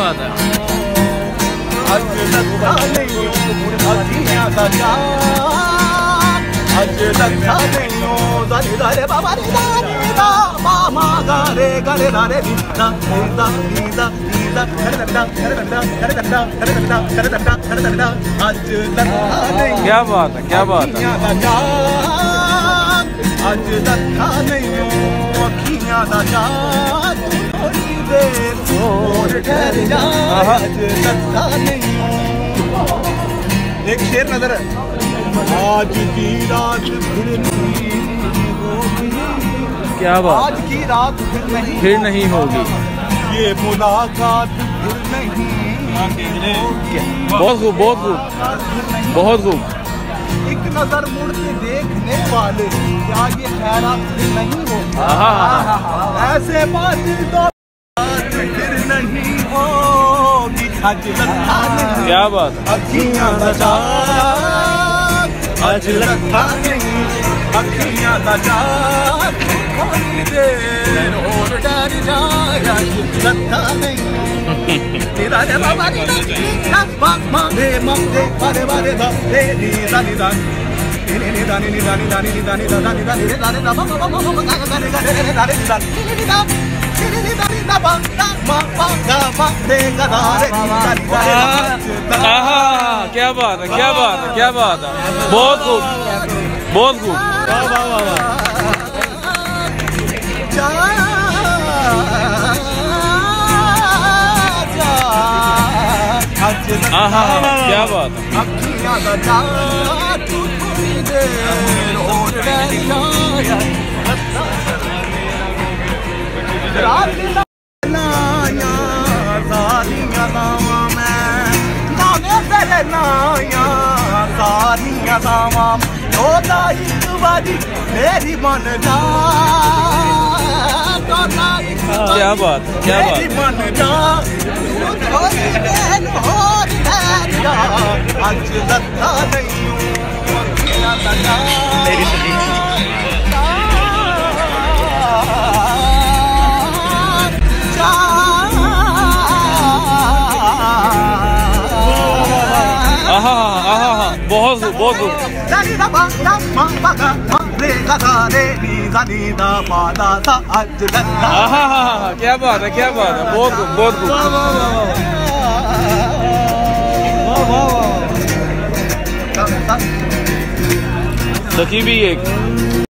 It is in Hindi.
बात है। क्या बात है, क्या बात है। एक शेर नजर है, आज की रात फिर नहीं होगी, क्या बात, आज की रात फिर नहीं होगी, ये मुलाकात फिर नहीं। बहुत खूब, बहुत खूब, बहुत खूब। एक नजर मुड़ के देखने वाले, क्या ये खैरात फिर नहीं होगी, ऐसे बात तो फिर नहीं होगी। क्या बात है। अखियां सजा, आज लगता नहीं, अखियां सजा, थोड़ी देर और डर जाया, लगता नहीं। तेरा रे बाबा रे ना बाबा रे मम्मे बारे बारे दा रे नी दानी दा नी नी दानी नी दानी दानी नी दानी दा दानी दानी रे दानी दा बाबा बाबा बाबा गा गा रे गा रे रे दानी दा नी नी दा नी दानी दा बा दा मा बा गा मा रे गा दा रे नी दानी दा रे। क्या बात है, क्या बात है, क्या बात है। बहुत खूब, बहुत खूब। वाह वाह वाह वाह। क्या बात है। अखियां सजा, थोड़ी देर और डर जाया, रात नाया सारियां दावां मैं नामे तेरे नाया सारियां दावां तोता एक बारी मेरी मन जा, तोता एक क्या बात है, क्या बात मेरी मन जा, थोड़ी देर और ठहर जा, आज लगता नहीं हूँ अखियां सजा। बहुत खूब, बहुत खूब। क्या बात है, क्या बात है। बहुत खूब, बहुत खूब। सखी भी एक